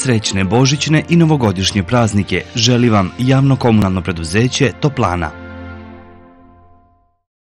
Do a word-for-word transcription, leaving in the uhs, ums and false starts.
Srećne božićne i novogodišnje praznike želi vam javno komunalno preduzeće Toplana.